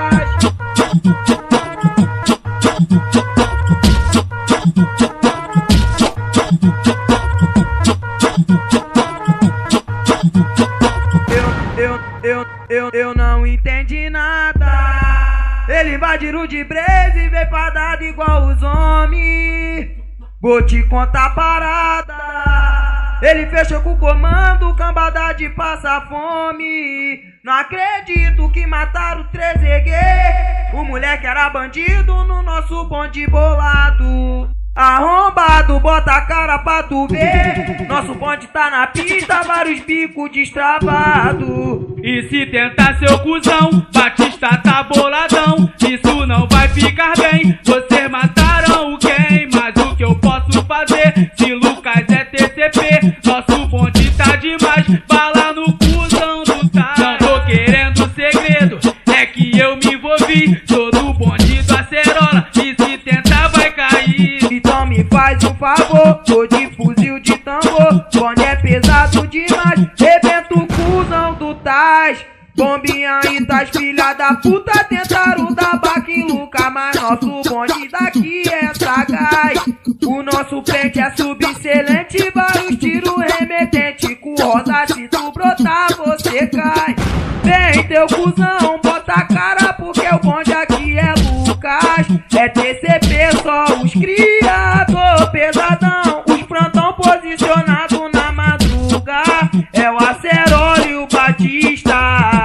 Eu não entendi nada. Ele invadiu de breze e veio fadado igual os homens. Vou te contar a parada. Ele fechou com o comando, cambada de passa fome. Não acredito que mataram o Trezeguet. O moleque era bandido no nosso bonde bolado. Arrombado, bota a cara pra tu ver. Nosso bonde tá na pista, vários bicos destravados. E se tentar seu cuzão, Batista tá boladão. Isso não vai ficar bem, vocês mataram o quem? Mas o que eu posso fazer? Se Lucas é TCP, nosso bonde tá demais. Bala no cuzão do Tais. Não tô querendo segredo, é que eu me envolvi. Sou do bonde do Acerola, e se tentar vai cair. Então me faz um favor, tô de fuzil de tambor. Bonde é pesado demais, rebento o cuzão do Tais. Bombinha e Tais, filha da puta, tentaram dar baque em Lucas, mas nosso bonde daqui é sagaz. O nosso frente é subexcelente, vários tiros remetente. Com roda, se tu brotar, você cai. Vem teu cuzão, bota a cara, porque o bonde aqui é Lucas. É TCP, só os criador pesadão. Os plantão posicionado na madruga. É o Acerola e o Batista.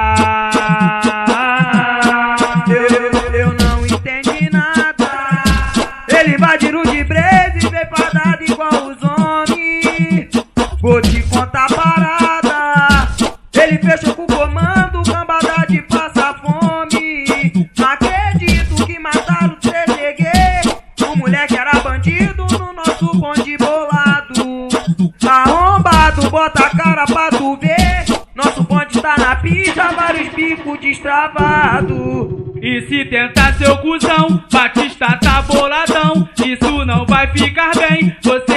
Eu não entendi nada. Ele invadiu de breze e veio fadado igual os homens. Vou te contar a parada. Ele fechou com o comando, cambada de passa fome. Não acredito que mataram o Trezeguet. O moleque era bandido no nosso bonde bolado. Arrombado, bota a cara pra tu ver. Nosso bonde tá na pista, vários bicos destravados. E se tentar seu cuzão, Batista tá boladão. Isso não vai ficar bem, você